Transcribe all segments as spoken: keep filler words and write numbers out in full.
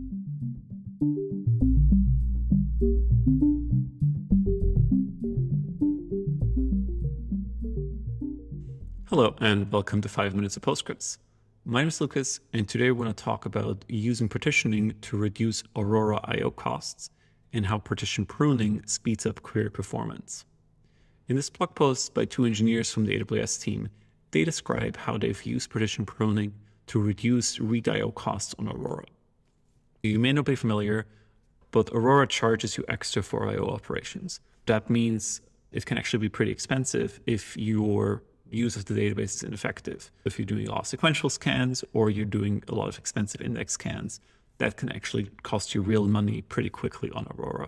Hello, and welcome to five minutes of Postgres. My name is Lucas, and today we're going to talk about using partitioning to reduce Aurora I O costs and how partition pruning speeds up query performance. In this blog post by two engineers from the A W S team, they describe how they've used partition pruning to reduce read I O costs on Aurora. You may not be familiar, but Aurora charges you extra for I O operations. That means it can actually be pretty expensive if your use of the database is ineffective. If you're doing a lot of sequential scans or you're doing a lot of expensive index scans, that can actually cost you real money pretty quickly on Aurora.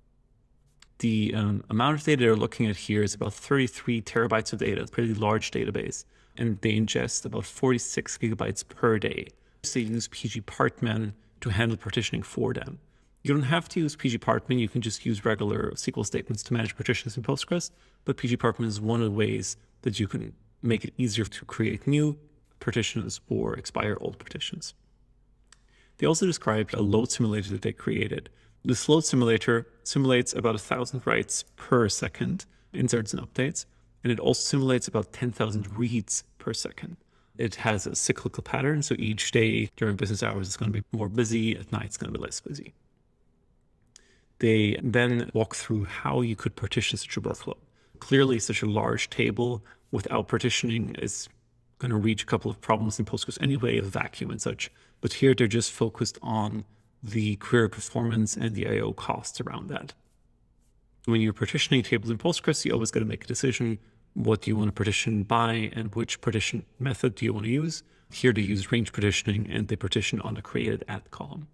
The um, amount of data they're looking at here is about thirty-three terabytes of data, a pretty large database, and they ingest about forty-six gigabytes per day. So they use pgpartman to handle partitioning for them. You don't have to use pgpartman, you can just use regular S Q L statements to manage partitions in Postgres, but pgpartman is one of the ways that you can make it easier to create new partitions or expire old partitions. They also describe a load simulator that they created. This load simulator simulates about a thousand writes per second, inserts and updates, and it also simulates about ten thousand reads per second. It has a cyclical pattern, so each day during business hours it's going to be more busy, at night it's going to be less busy. They then walk through how you could partition such a workload. Clearly, such a large table without partitioning is going to reach a couple of problems in Postgres anyway, of vacuum and such. But here they're just focused on the query performance and the I O costs around that. When you're partitioning tables in Postgres, you always got to make a decision. What do you want to partition by and which partition method do you want to use? Here they use range partitioning and they partition on the created at column.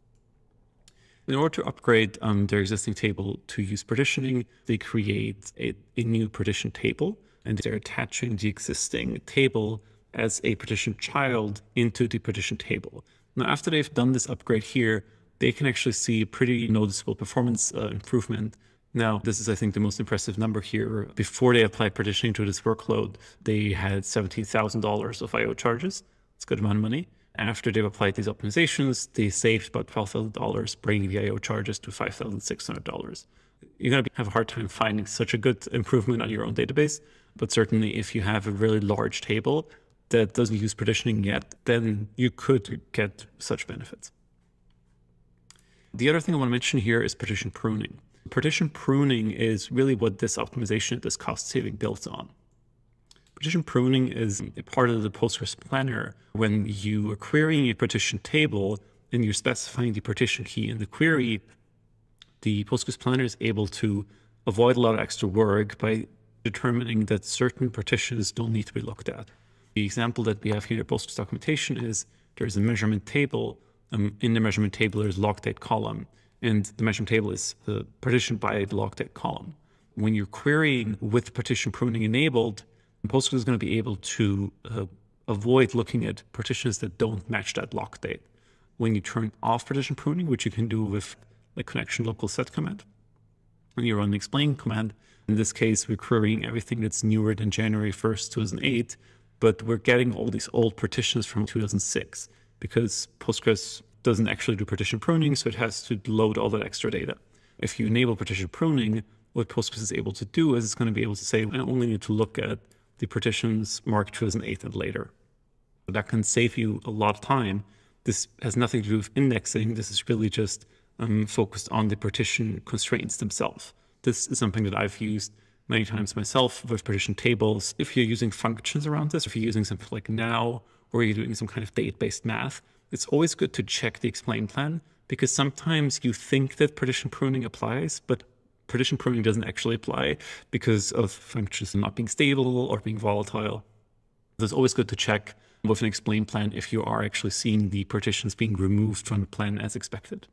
In order to upgrade um, their existing table to use partitioning, they create a, a new partition table, and they're attaching the existing table as a partition child into the partition table. Now, after they've done this upgrade here, they can actually see a pretty noticeable performance uh, improvement. Now, this is, I think, the most impressive number here. Before they applied partitioning to this workload, they had seventeen thousand dollars of I O charges. It's a good amount of money. After they've applied these optimizations, they saved about twelve thousand dollars, bringing the I O charges to five thousand six hundred dollars. You're going to have a hard time finding such a good improvement on your own database, but certainly if you have a really large table that doesn't use partitioning yet, then you could get such benefits. The other thing I want to mention here is partition pruning. Partition pruning is really what this optimization, this cost saving builds on. Partition pruning is a part of the Postgres planner. When you are querying a partition table and you're specifying the partition key in the query, the Postgres planner is able to avoid a lot of extra work by determining that certain partitions don't need to be looked at. The example that we have here in the Postgres documentation is there's a measurement table. Um, in the measurement table, there's a log date column, and the measurement table is uh, partitioned by the log date column. When you're querying with partition pruning enabled, Postgres is going to be able to uh, avoid looking at partitions that don't match that lock date. When you turn off partition pruning, which you can do with the connection local set command, when you run the explain command, in this case, we're querying everything that's newer than January first, two thousand eight, but we're getting all these old partitions from two thousand six because Postgres doesn't actually do partition pruning, so it has to load all that extra data. If you enable partition pruning, what Postgres is able to do is it's going to be able to say, I only need to look at the partitions marked two thousand eight and later. That can save you a lot of time. This has nothing to do with indexing. This is really just um, focused on the partition constraints themselves. This is something that I've used many times myself with partition tables. If you're using functions around this, if you're using something like now, or you're doing some kind of date-based math, it's always good to check the explain plan, because sometimes you think that partition pruning applies, but partition pruning doesn't actually apply because of functions not being stable or being volatile. So it's always good to check with an explain plan if you are actually seeing the partitions being removed from the plan as expected.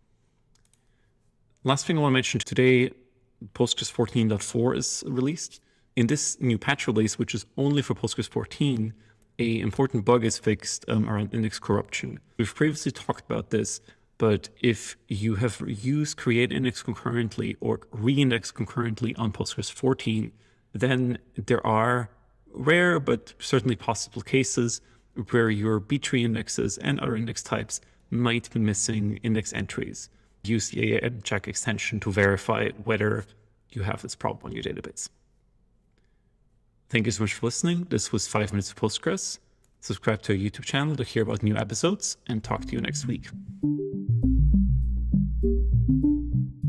Last thing I want to mention today, Postgres fourteen point four is released. In this new patch release, which is only for Postgres fourteen, an important bug is fixed um, around index corruption. We've previously talked about this, but if you have used create index concurrently or reindex concurrently on Postgres fourteen, then there are rare but certainly possible cases where your B tree indexes and other index types might be missing index entries. Use the A M check extension to verify whether you have this problem on your database. Thank you so much for listening. This was five minutes of Postgres. Subscribe to our YouTube channel to hear about new episodes, and talk to you next week.